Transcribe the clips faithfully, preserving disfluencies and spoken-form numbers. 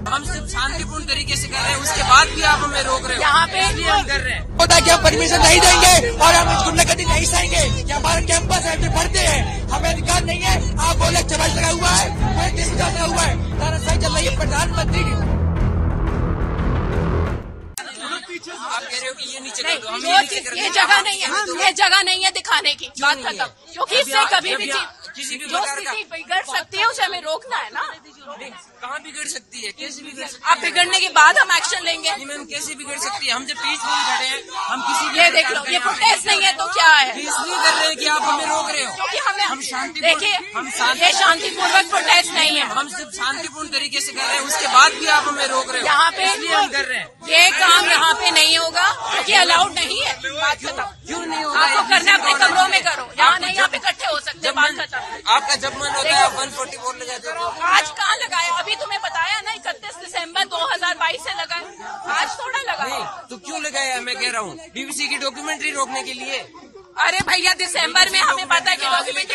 हम सिर्फ शांतिपूर्ण तरीके से कर रहे हैं, उसके बाद भी आप हमें रोक रहे हो। यहाँ पे हम कर रहे हैं पता क्या परमिशन नहीं देंगे और हम इस गुंडागर्दी नहीं सहेंगे। ये हमारा कैंपस है, हम पढ़ते हैं, हमें अधिकार नहीं है। आप बोले चबाज लगा हुआ है, लगा हुआ है, तानाशाही चल रही है। प्रधानमंत्री आप कह रहे हो कि ये नीचे नहीं, कर दो, हम ये, ये नीचे कर ये देंगे। जगह नहीं है, ये जगह नहीं है दिखाने की। बात नहीं है? खत्म, क्योंकि अभी इससे आप- कभी भी अभी आप चीज- किसी भी जो प्रकार का- स्थिति बिगड़ सकती है उसे हमें रोकना है ना। कहाँ बिगड़ सकती है, कैसे बिगड़ सकती आप बिगड़ने के बाद हम एक्शन लेंगे। है? मैम कैसे बिगड़ सकती है? हम जब पीसफुल खड़े हैं, हम किसी भी ये प्रकार देख लो, का ये यहाँ प्रोटेस्ट नहीं है तो क्या है? पे इसलिए कर रहे हैं कि आप हमें रोक रहे हो। क्योंकि हमें हम शांति देखिए, हम शांति ये शांतिपूर्वक प्रोटेस्ट नहीं है। हम सिर्फ शांतिपूर्ण तरीके से कर रहे हैं, उसके बाद भी आप हमें रोक रहे हो। यहाँ पे इसलिए हम कर रहे हैं। ये काम यहाँ पे नहीं होगा क्योंकि अलाउड नहीं है। बात खत्म। क्यों नहीं होगा? आपको करना अपने कमरों में करो, यहाँ नहीं, यहाँ पे इकट्ठे हो सकते। जब बात मन- खत्म। आपका जब मन होता है आप वन फोर्टी फोर लगा देते हो। आज कहाँ लगाया? अभी तुम्हें बताया ना, इकतीस दिसंबर दो हजार बाईस से लगाया, आज थोड़ा नहीं लगाया। तो क्यों लगाया? मैं कह रहा हूँ बीबीसी की डॉक्यूमेंट्री रोकने के लिए। अरे भैया, दिसंबर में हमें पता है कि डॉक्यूमेंट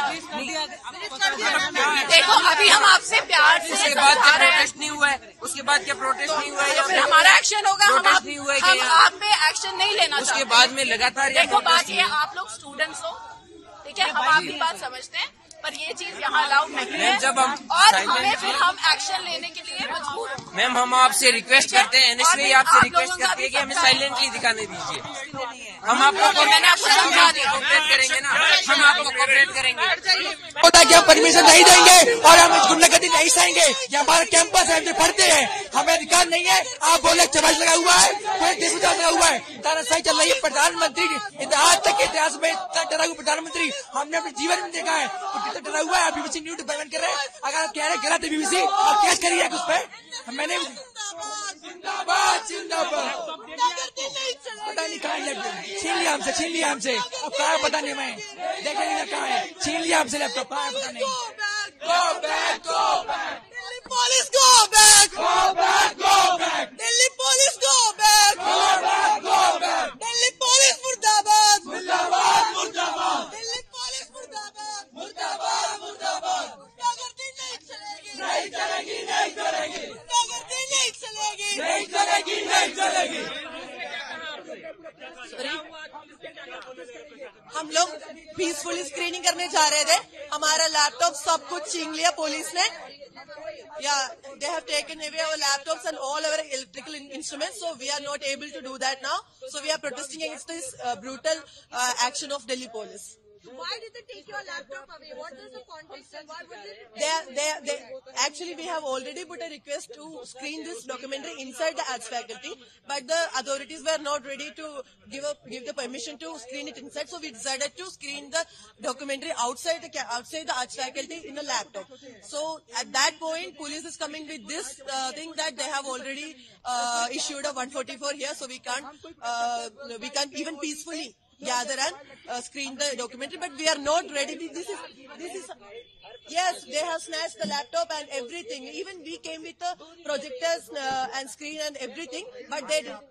देखो, अभी हम आपसे प्यार से उसके बाद क्या समझा रहे हैं। प्रोटेस्ट नहीं हुआ है? उसके बाद क्या प्रोटेस्ट नहीं हुआ है? तो फिर हमारा एक्शन होगा। हम प्रोटेस्ट आप, नहीं हुआ है हम क्या? आप पे एक्शन नहीं लेना उसके चाहते। बाद में लगातार ये देखो, बात protest ये आप लोग स्टूडेंट्स हो, ठीक है, हम आपकी बात समझते हैं, पर ये चीज यहाँ अलाउड नहीं है। मैम, जब हम और silent हमें फिर हैं। हम एक्शन लेने के लिए मजबूर हैं। मैम हम आपसे रिक्वेस्ट करते हैं, और एनएसवी भी आपसे आप रिक्वेस्ट लोगों का करती है भी कि हमें समझा है। साइलेंटली दिखाने दीजिए। हम आपको मैंने आपको समझा दिया। कोऑपरेट करेंगे ना, हम आपको कोऑपरेट करेंगे। पता क्या परमिशन नहीं देंगे और हम इस गुंडागर्दी नहीं सहेंगे। ये हमारा कैंपस है, हम पढ़ते हैं, हमें अधिकार नहीं है। आप बोले चबाज लगा हुआ है, लगा हुआ है, तानाशाही चल रही है। प्रधानमंत्री आज तक के इतिहास में इतना डरा हुआ प्रधानमंत्री हमने अपने जीवन में देखा है। वो कितना डरा हुआ है। बीबीसी न्यूज डिपार्टमेंट कर रहे हैं। अगर आप कह रहे हैं गलत है बीबीसी, आप केस करिए उस पर। मैंने जिंदाबाद जिंदाबाद पता नहीं कहाँ है, छीन लिया हमसे, छीन लिया हमसे। अब कहाँ है पता नहीं, मैं देख नहीं कहाँ है, छीन लिया हमसे लैपटॉप, कहाँ है पता नहीं। Go back, go back. Delhi police, go back. Go back, go back. Delhi police, go back. Go back, go back. Delhi police, murdabad. मुर्दाबाद मुर्दाबाद Delhi police, murdabad. मुर्दाबाद मुर्दाबाद। गुंडागर्दी नहीं चलेगी. नहीं चलेगी, नहीं चलेगी, गुंडागर्दी नहीं चलेगी. नहीं चलेगी, नहीं चलेगी। हम लोग पीसफुली स्क्रीनिंग करने जा रहे थे, हमारा लैपटॉप सब कुछ छीन लिया पुलिस ने। Yeah, they have taken away our laptops and all our electrical in- instruments, so we are not able to do that now. So we are protesting against this uh, brutal uh, action of Delhi police. Why did they take your laptop away? What is the context and why would they? They, are- they, are- they, actually, we have already put a request to screen this documentary inside the arts faculty, but the authorities were not ready to give a, give the permission to screen it inside. So we decided to screen the documentary outside the ca- outside the arts faculty in a laptop. So at that point, police is coming with this uh, thing that they have already uh, issued a one forty-four here, so we can't uh, we can't even peacefully gather and uh, screen the documentary, but we are not ready. This is this is yes, they have snatched the laptop and everything. Even we came with the projectors uh, and screen and everything, but they did.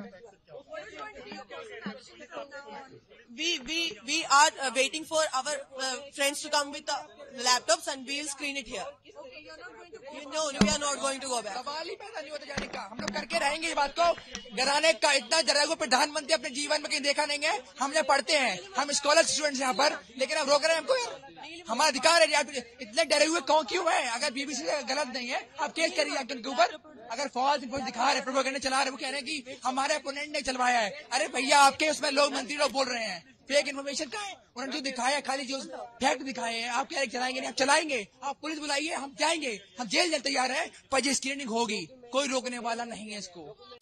We we we are uh, waiting for our uh, friends to come with the laptops and we will screen it here. No, we are not going to go back. सवाल ही पैदा नहीं होता जाने का। हम लोग करके रहेंगे इस बात को डराने का। इतना डरा हुआ प्रधानमंत्री अपने जीवन में कहीं देखा नहीं है। हम लोग पढ़ते हैं, हम स्कॉलर स्टूडेंट्स यहाँ पर, लेकिन अब रोक रहे हैं हमको यार। हमारा अधिकार है यार। इतने डरे हुए कौन क्यों है? अगर बीबीसी गलत नहीं है, आप केस करिए आपके उनके ऊपर। अगर फॉल्स इन्फॉर्मेशन दिखा रहे, प्रोपेगेंडा चला रहे, वो कह रहे हैं कि हमारे अपोनेंट ने चलवाया है। अरे भैया, आपके उसमें लोग मंत्री लोग बोल रहे हैं फेक इन्फॉर्मेशन का है। उन्होंने जो दिखाया खाली जो फैक्ट दिखाए हैं, आप कह रहे चलाएंगे नहीं, आप चलाएंगे। आप पुलिस बुलाइए, हम जाएंगे, हम जेल जाने तैयार है, पर ये स्क्रीनिंग होगी, कोई रोकने वाला नहीं है इसको।